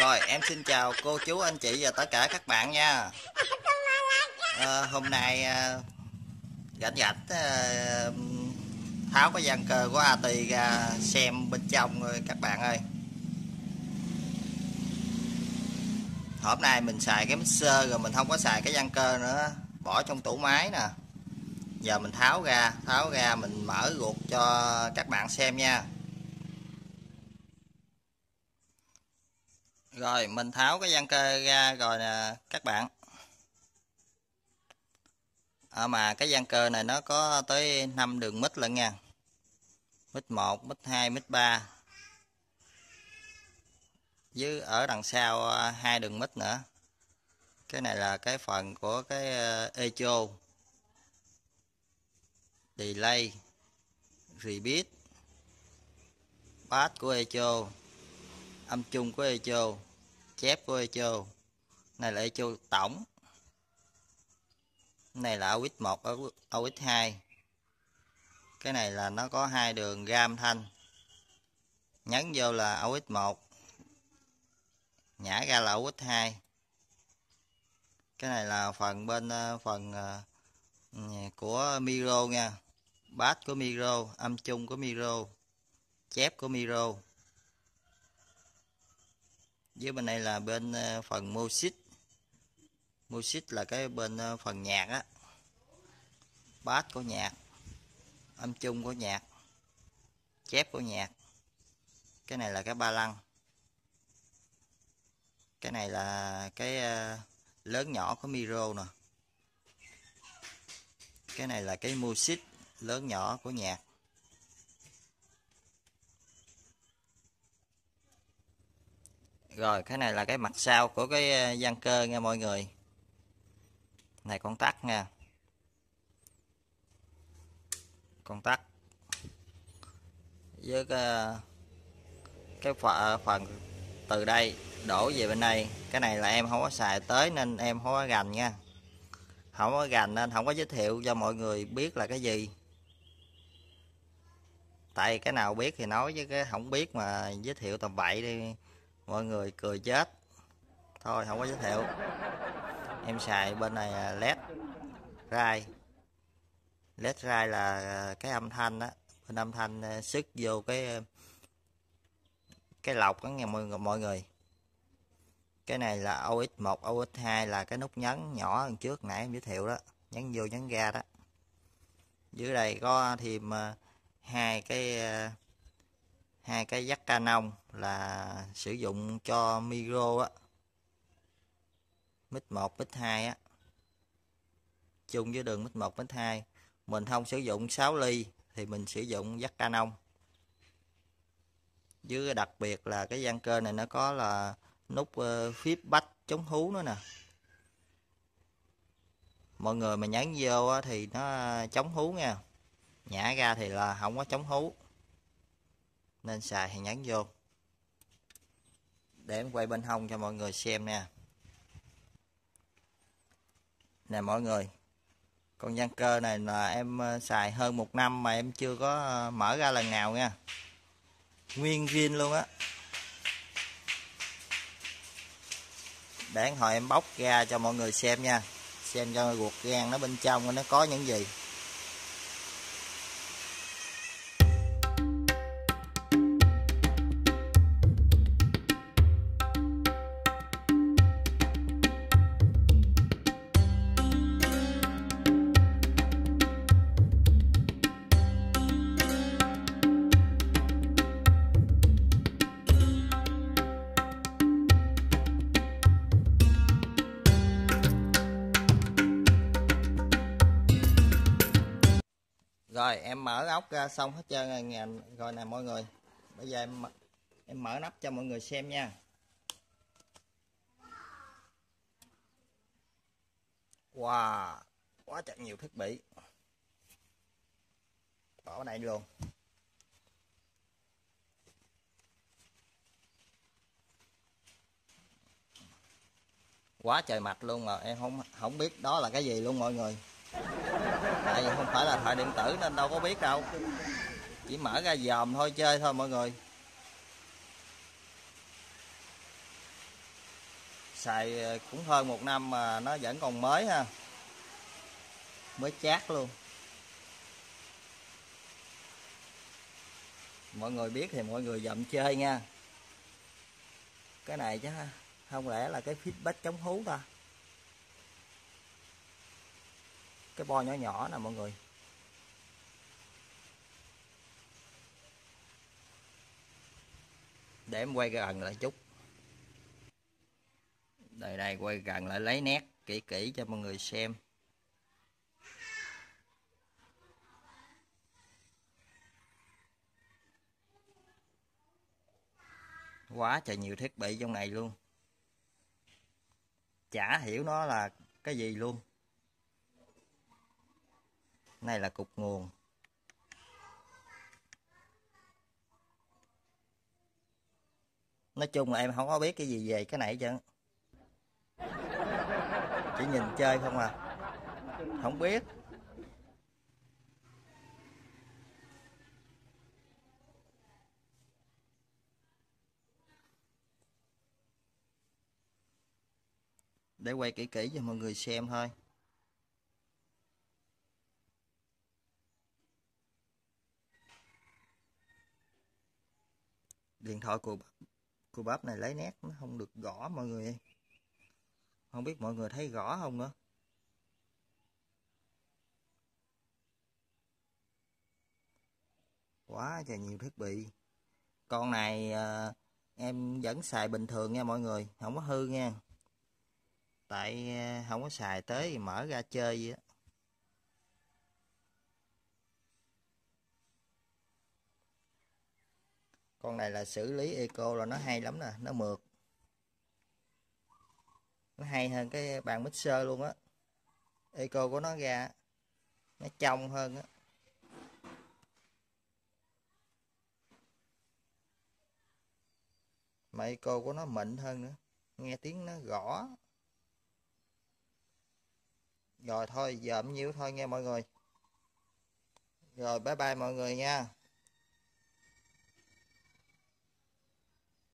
Rồi em xin chào cô chú anh chị và tất cả các bạn nha. Hôm nay rảnh rảnh tháo cái giăng cơ của ATI ra xem bên trong rồi các bạn ơi. Hôm nay mình xài cái mixer rồi mình không có xài cái giăng cơ nữa, bỏ trong tủ máy nè. Giờ mình tháo ra mình mở ruột cho các bạn xem nha. Rồi mình tháo cái giăng cơ ra rồi nè các bạn. Mà cái giăng cơ này nó có tới 5 đường mít lận nha. Mít 1, mít 2, mít 3. Với ở đằng sau 2 đường mít nữa. Cái này là cái phần của cái echo, delay, repeat, bass của echo, âm chung của echo, chép của echo. Này là echo tổng. Này là AUX 1, AUX 2. Cái này là nó có 2 đường gam thanh. Nhấn vô là AUX 1, nhả ra là AUX 2. Cái này là phần bên phần của micro nha. Bass của micro, âm chung của micro, chép của micro. Với bên này là bên phần music. Music là cái bên phần nhạc á. Bass của nhạc, âm chung của nhạc, chép của nhạc. Cái này là cái ba lăng. Cái này là cái lớn nhỏ của micro nè. Cái này là cái music lớn nhỏ của nhạc. Rồi cái này là cái mặt sau của cái giăng cơ nha mọi người. Này con tắt nha. Con tắt. Với cái phần từ đây đổ về bên đây. Cái này là em không có xài tới nên em không có gành nha. Không có gành nên không có giới thiệu cho mọi người biết là cái gì. Tại cái nào biết thì nói, chứ cái không biết mà giới thiệu tầm bậy đi mọi người cười chết. Thôi không có giới thiệu. Em xài bên này led rai. Led rai là cái âm thanh đó. Bên âm thanh sức vô cái lọc đó nghe mọi người. Cái này là AUX 1, AUX 2 là cái nút nhấn nhỏ hơn trước nãy em giới thiệu đó. Nhấn vô nhấn ra đó. Dưới đây có thêm hai cái jack Canon là sử dụng cho micro á. Mic 1, mic 2 á. Chung với đường mic 1, mic 2. Mình không sử dụng 6 ly thì mình sử dụng jack Canon. Với đặc biệt là cái giăng cơ này nó có là nút feedback chống hú nữa nè. Mọi người mà nhấn vô thì nó chống hú nha. Nhả ra thì là không có chống hú. Nên xài thì nhấn vô. Để em quay bên hông cho mọi người xem nha. Nè mọi người. Con giăng cơ này là em xài hơn 1 năm mà em chưa có mở ra lần nào nha. Nguyên zin luôn á. Để hồi em bóc ra cho mọi người xem nha. Xem cho ruột gan nó bên trong nó có những gì. Rồi em mở ốc ra xong hết trơn rồi nè mọi người. Bây giờ em mở nắp cho mọi người xem nha. Wow, quá trời nhiều thiết bị. Bỏ ở đây luôn. Quá trời mặt luôn mà em không biết đó là cái gì luôn mọi người. Tại vì không phải là thoại điện tử nên đâu có biết đâu. Chỉ mở ra dòm thôi, chơi thôi mọi người. Xài cũng hơn 1 năm mà nó vẫn còn mới ha, mới chát luôn. Mọi người biết thì mọi người dậm chơi nha. Cái này chứ không lẽ là cái feedback chống hú ta, cái bo nhỏ nhỏ nè mọi người. Để em quay gần lại chút. Đây quay gần lại lấy nét kỹ kỹ cho mọi người xem. Quá trời nhiều thiết bị trong này luôn, chả hiểu nó là cái gì luôn. Này là cục nguồn. Nói chung là em không có biết cái gì về cái này hết trơn, chỉ nhìn chơi không à, không biết. Để quay kỹ kỹ cho mọi người xem thôi. Điện thoại của bắp này lấy nét nó không được gõ mọi người, không biết mọi người thấy rõ không nữa. Quá trời nhiều thiết bị. Con này em vẫn xài bình thường nha mọi người, không có hư nha, tại không có xài tới mở ra chơi gì á. Con này là xử lý eco là nó hay lắm nè, nó mượt, nó hay hơn cái bàn mixer luôn á. Eco của nó ra nó trong hơn á, mà eco của nó mịn hơn nữa, nghe tiếng nó gõ. Rồi thôi giờ nhiêu thôi nghe mọi người. Rồi bye bye mọi người nha.